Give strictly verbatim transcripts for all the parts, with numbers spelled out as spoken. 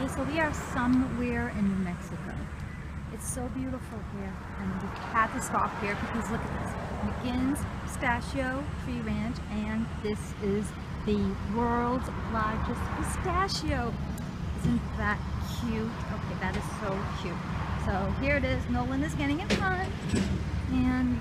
Okay, so we are somewhere in New Mexico. It's so beautiful here, and we had to stop here because look at this. McGinn's Pistachio Tree Ranch, and this is the world's largest pistachio. Isn't that cute? Okay, that is so cute. So here it is. Nolan is getting in front, and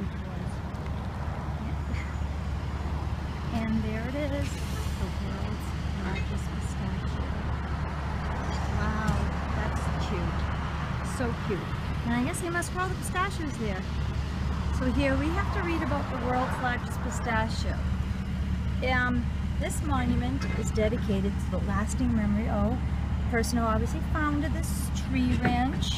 and there it is, the world's largest pistachio. Wow, that's cute. So cute. And I guess they must grow the pistachios there. So here we have to read about the world's largest pistachio. Um, this monument is dedicated to the lasting memory of the person who obviously founded this tree ranch.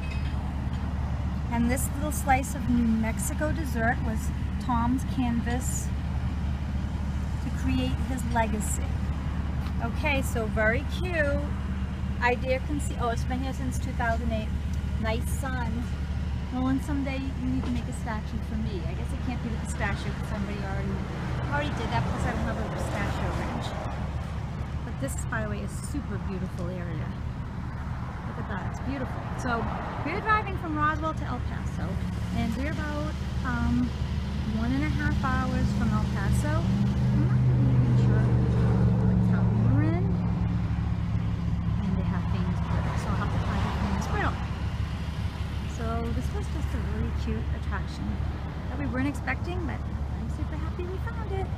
And this little slice of New Mexico dessert was Tom's canvas to create his legacy. Okay, so very cute. Idea conceived. Oh, it's been here since two thousand eight. Nice sun. Nolan, someday you need to make a statue for me. I guess it can't be the pistachio because somebody already already did that. Plus, I don't have a pistachio ranch. But this, by the way, is a super beautiful area. Look at that, it's beautiful. So we're driving from Roswell to El Paso, and we're about um, one and a half hours from El Paso. I'm not really even sure what town we're in, and they have famous grill, so I'll have to find a famous grill. So this was just a really cute attraction that we weren't expecting, but I'm super happy we found it.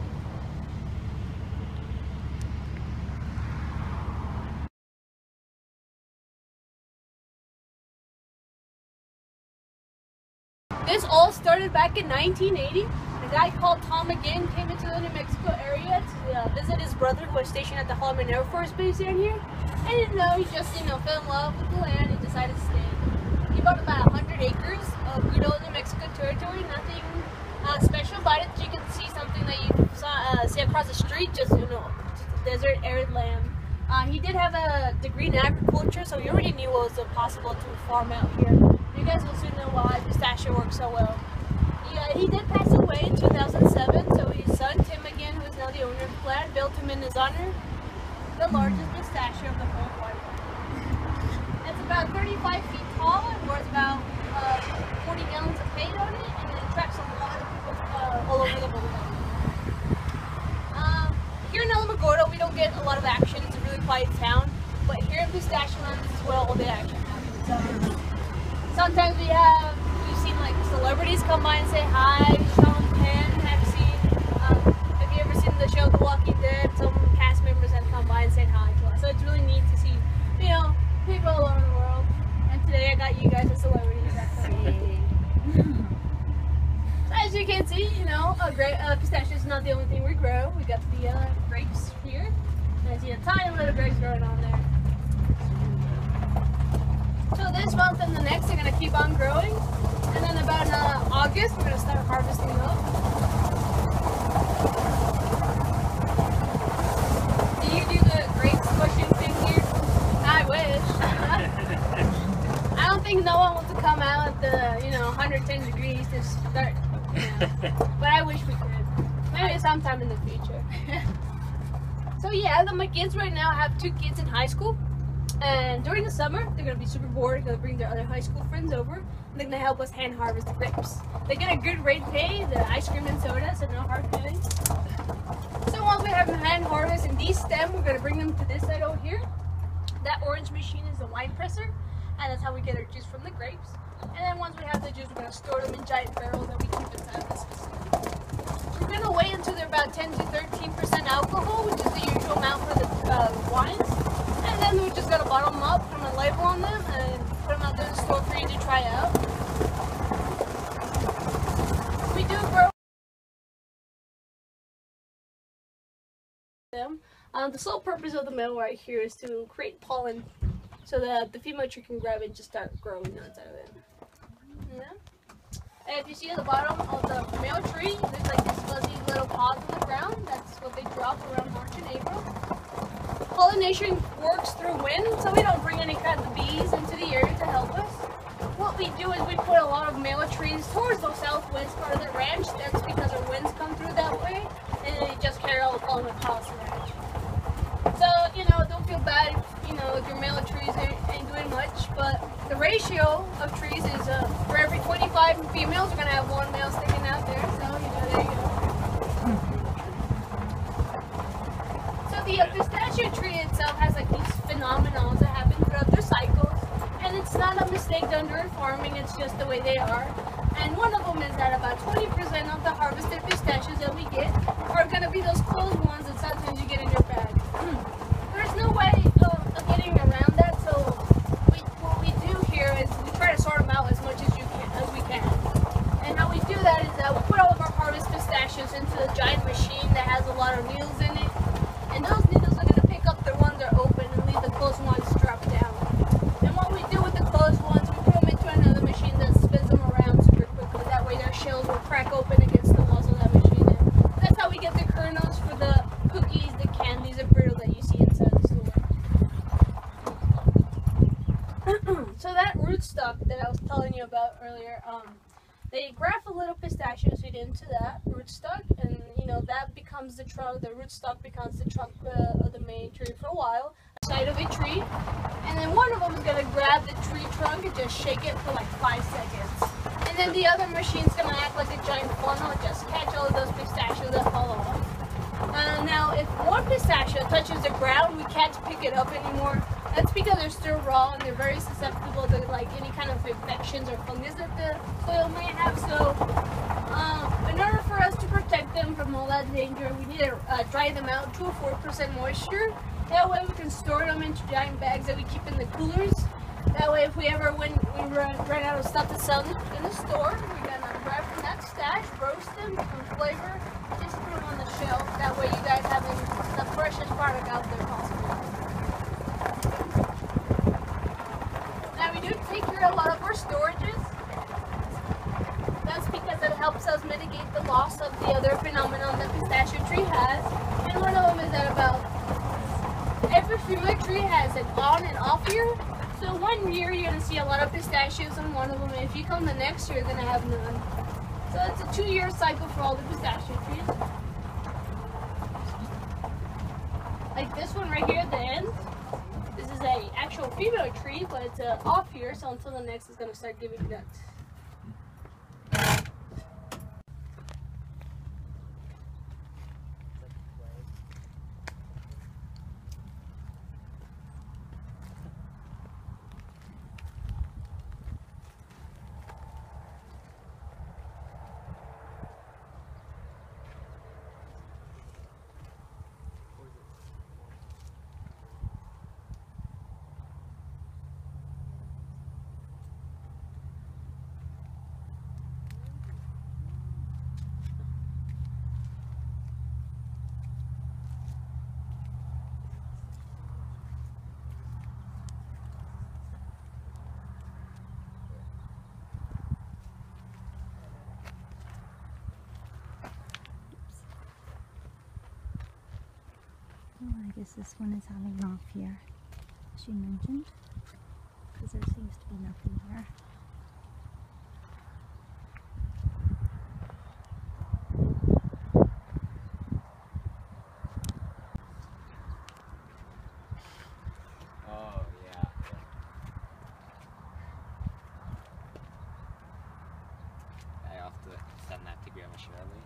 This all started back in nineteen eighty. A guy called Tom McGinn came into the New Mexico area to uh, visit his brother who was stationed at the Holloman Air Force Base down here. I didn't know, he just, you know, fell in love with the land and decided to stay. He bought about one hundred acres of good old New Mexico territory, nothing uh, special about it. You can see something that you saw, uh, see across the street, just, you know, just a desert, arid land. Uh, he did have a degree in agriculture, so he already knew what was possible to farm out here. You guys will soon know why pistachio works so well. Yeah, he did pass away in two thousand seven, so his son, Tim McGinn, who is now the owner of the land, built him in his honor the largest pistachio of the whole wide world. It's about thirty-five feet tall and worth about uh, forty gallons of paint on it, and it attracts a lot of people uh, all over the world. Um, here in Alamogordo, we don't get a lot of action. It's a really quiet town, but here in Pistachio Land, this is where all the action happens. Um, Sometimes we have, we've seen like celebrities come by and say hi. Sean Penn, have seen, um, have you ever seen the show The Walking Dead? Some cast members have come by and said hi to us. So it's really neat to see, you know, people all over the world. And today I got you guys as celebrities. So as you can see, you know, a great uh, pistachio is not the only thing we grow. We got the uh, grapes here. And I see a tiny little grapes growing on there. So this month and the next they're going to keep on growing, and then about uh, August we're going to start harvesting them. Do you do the grapes pushing thing here? I wish. I don't think no one wants to come out at the, you know, one hundred ten degrees to start, you know, but I wish we could. Maybe sometime in the future. So yeah, the McGinns right now have two kids in high school. And during the summer, they're going to be super bored. They're going to bring their other high school friends over. And they're going to help us hand harvest the grapes. They get a good rate pay, the ice cream and soda, so no hard feelings. So once we have them hand harvest in these stem, we're going to bring them to this side over here. That orange machine is the wine presser. And that's how we get our juice from the grapes. And then once we have the juice, we're going to store them in giant barrels that we keep inside this facility. We're going to wait until they're about ten to thirteen percent alcohol, which is the usual amount for the uh, wines. And then we're just gonna bottle them up, put a label on them, and put them out there in the store for you to try out. We do grow them. Um, the sole purpose of the male right here is to create pollen, so that the female tree can grab it and just start growing nuts out of it. Yeah. And if you see at the bottom of the male tree, there's like this fuzzy little pods on the ground. That's what they drop around March and April. Pollination works through wind, so we don't bring any kind of bees into the area to help us. What we do is we put a lot of male trees towards the southwest part of the ranch. That's because our winds come through that way, and they just carry all the pollen across the ranch. So, you know, don't feel bad if, you know, five females, we're gonna have one male sticking out there. So you know, there you go. So the uh, pistachio tree itself has like these phenomena that happen throughout their cycles, and it's not a mistake done during farming. It's just the way they are. And one of them is that about twenty percent of the harvested pistachios that we get are gonna be those closed ones that sometimes you get in your bag. There's no way of, of getting around that. So we, what we do here is we try to sort them out as much as you can, as we can. And how we do that is that we put all of our harvest pistachios into a giant machine that has a lot of needles in it. And those needles are going to pick up the ones that are open and leave the closed ones strapped down. And what we do with the closed ones, we put them into another machine that spins them around super quickly. That way their shells will crack open against the walls of that machine. And that's how we get the kernels for the cookies, the candies, the brittle that you see inside the store. So that rootstock that I was telling you about earlier, um, they graft a little pistachio seed into that rootstock, and you know that becomes the trunk. The rootstock becomes the trunk uh, of the main tree for a while, side of a tree, and then one of them is gonna grab the tree trunk and just shake it for like five seconds, and then the other machine's gonna act like a giant funnel and just catch all of those pistachios that fall off. Uh, now, if one pistachio touches the ground, we can't pick it up anymore. That's because they're still raw and they're very susceptible to like any kind of infections or fungus that the soil may have. So, um, in order for us to protect them from all that danger, we need to uh, dry them out to a four percent moisture. That way we can store them into giant bags that we keep in the coolers. That way if we ever, when we run, run out of stuff to sell in the store, we're going to grab from that stash, roast them, some flavor, just put them on the shelf. That way you guys have the freshest product out there possible. Now we do take care of a lot of our storages. That's because it helps us mitigate the loss of the other phenomenon that pistachio tree has. And one of them is that about every female tree has an on and off year. So one year you're going to see a lot of pistachios on one of them, and if you come the next year, you're going to have none. So it's a two-year cycle for all the pistachio trees. Like this one right here at the end. This is a actual female tree, but it's uh, off here, so until the next is going to start giving nuts. Oh, I guess this one is having off here, she mentioned, because there seems to be nothing here. Oh, yeah. I have to send that to Grandma Shirley.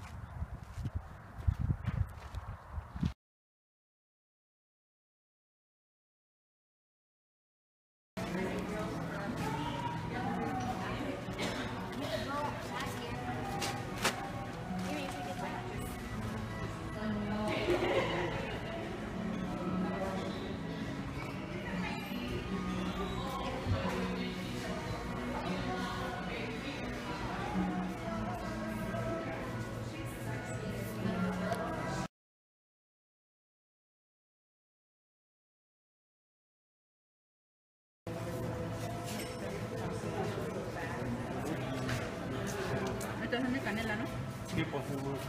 Esto es de canela, ¿no? Sí, por favor.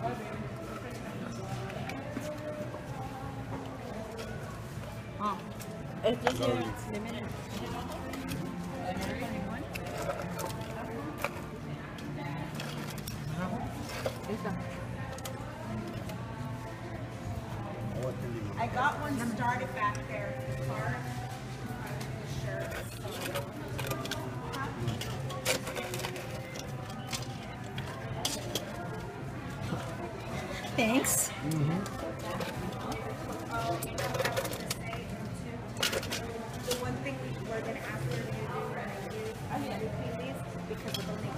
Ah, esto es de, de melón. Esta. I got one started back there in the car. Sure. Thanks. The one thing we were gonna ask you to do when I use, I mean, between these, because it's only